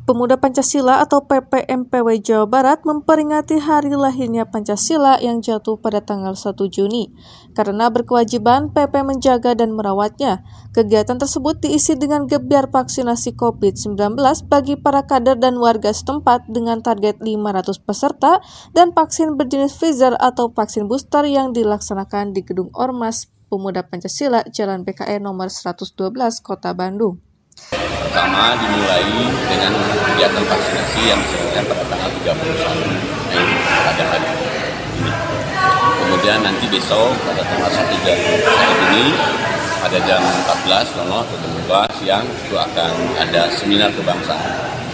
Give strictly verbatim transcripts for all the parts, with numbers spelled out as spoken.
Pemuda Pancasila atau P P M P W Jawa Barat memperingati hari lahirnya Pancasila yang jatuh pada tanggal satu Juni. Karena berkewajiban P P menjaga dan merawatnya, kegiatan tersebut diisi dengan gebyar vaksinasi covid sembilan belas bagi para kader dan warga setempat dengan target lima ratus peserta dan vaksin berjenis Pfizer atau vaksin booster yang dilaksanakan di Gedung Ormas Pemuda Pancasila, Jalan B K E nomor seratus dua belas, Kota Bandung. Pertama dimulai dengan kegiatan vaksinasi yang diselenggarakan pada tanggal tiga puluh satu Mei pada hari ini. Kemudian nanti besok pada tanggal satu Juni pada jam empat belas atau siang itu akan ada seminar kebangsaan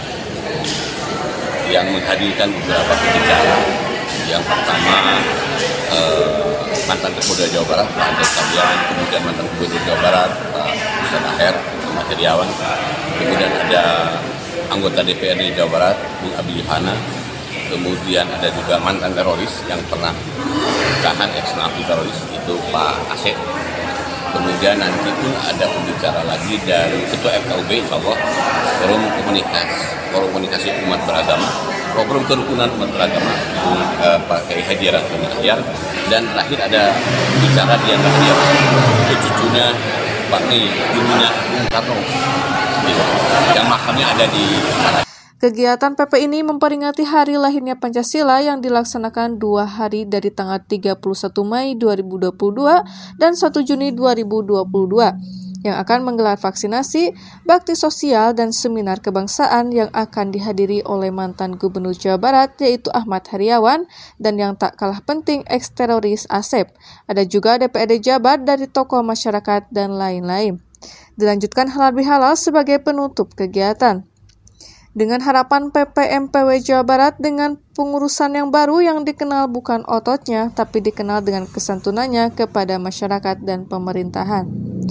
yang menghadirkan beberapa pembicara. Yang pertama eh, mantan Kapolda Jawa Barat Pak Andreas Cabian, kemudian mantan Gubernur Jawa Barat Pak Ustadz Aher Ahmad Heriawan, kemudian ada anggota D P R D Jawa Barat Bung Abi Yohana, kemudian ada juga mantan teroris yang pernah tahan ex-napi teroris itu Pak Asep. Kemudian nanti pun ada pembicara lagi dari Ketua F K U B, insya Allah, Forum Komunikasi, Forum Komunikasi Umat Beragama, Forum Kerukunan Umat Beragama, eh, Pak Kiai Haji Rasmi Ahyar, dan terakhir ada pembicara Dian Rahadian, itu cucunya Pak Ni, ibunya Bung Karno, yang makamnya ada di Semarang. Kegiatan P P ini memperingati hari lahirnya Pancasila yang dilaksanakan dua hari dari tanggal tiga puluh satu Mei dua ribu dua puluh dua dan satu Juni dua ribu dua puluh dua yang akan menggelar vaksinasi, bakti sosial, dan seminar kebangsaan yang akan dihadiri oleh mantan Gubernur Jawa Barat yaitu Ahmad Heriawan dan yang tak kalah penting ex-teroris Asep. Ada juga D P R D Jabar dari tokoh masyarakat dan lain-lain. Dilanjutkan halal bihalal sebagai penutup kegiatan. Dengan harapan P P M P W Jawa Barat dengan pengurusan yang baru yang dikenal bukan ototnya, tapi dikenal dengan kesantunannya kepada masyarakat dan pemerintahan.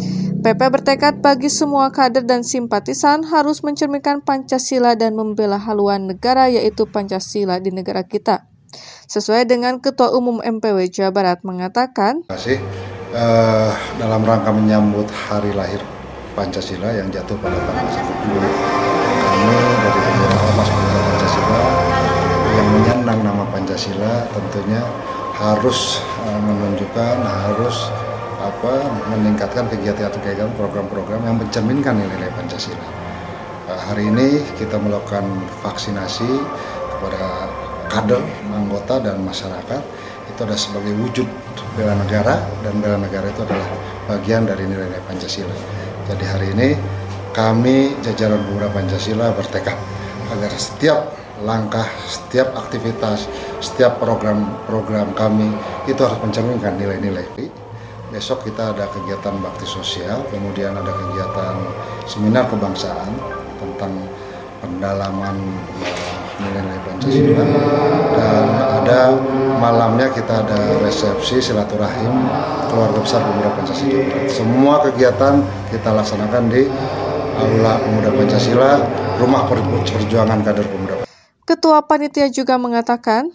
P P bertekad bagi semua kader dan simpatisan harus mencerminkan Pancasila dan membela haluan negara yaitu Pancasila di negara kita. Sesuai dengan Ketua Umum M P W Jawa Barat mengatakan, Terima kasih uh, dalam rangka menyambut hari lahir Pancasila yang jatuh pada tanggal satu Juni. Kami dari Jajaran Ormas Pemuda Pancasila yang menyandang nama Pancasila tentunya harus uh, menunjukkan, harus apa meningkatkan kegiatan-kegiatan program-program yang mencerminkan nilai-nilai Pancasila. Uh, hari ini kita melakukan vaksinasi kepada kader, anggota, dan masyarakat. Itu adalah sebagai wujud bela negara, dan bela negara itu adalah bagian dari nilai-nilai Pancasila. Jadi hari ini kami jajaran Pemuda Pancasila bertekad agar setiap langkah, setiap aktivitas, setiap program-program kami itu harus mencerminkan nilai-nilai. Besok kita ada kegiatan bakti sosial, kemudian ada kegiatan seminar kebangsaan tentang pendalaman nilai-nilai Pancasila, dan ada malamnya kita ada resepsi silaturahim keluarga besar Pemuda Pancasila. Semua kegiatan kita laksanakan di Aula Pemuda Pancasila, Rumah Perjuangan Kader Pemuda. Ketua Panitia juga mengatakan,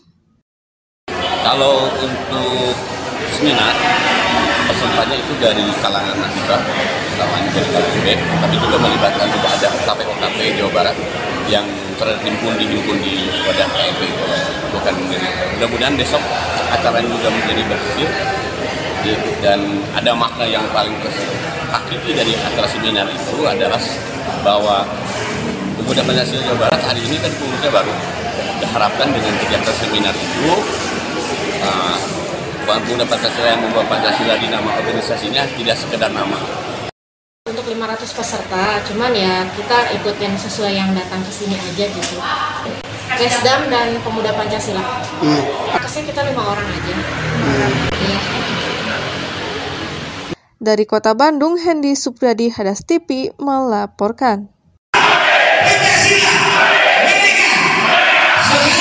kalau untuk seminar, pesertanya itu dari kalangan mahasiswa, utamanya dari kalangan B, tapi juga melibatkan juga ada K P O K P Jawa Barat yang terhimpun dihimpun di wadah K P, bukan menjadi. Mudah-mudahan besok acaranya juga menjadi berhasil dan ada makna yang paling hakiki dari acara seminar itu adalah bahwa Pemuda Pancasila Jawa Barat hari ini kan pengurusnya baru. Diharapkan dengan kegiatan seminar itu uh, Pemuda Pancasila yang membawa Pancasila di nama organisasinya tidak sekedar nama. Untuk lima ratus peserta, cuman ya kita ikutin sesuai yang datang ke sini aja gitu. Resdam dan Pemuda Pancasila. Hmm. Kesini kita lima orang aja. Hmm. Ya. Dari Kota Bandung, Hendy Supriyadi, Hadas T V melaporkan. Pancasila,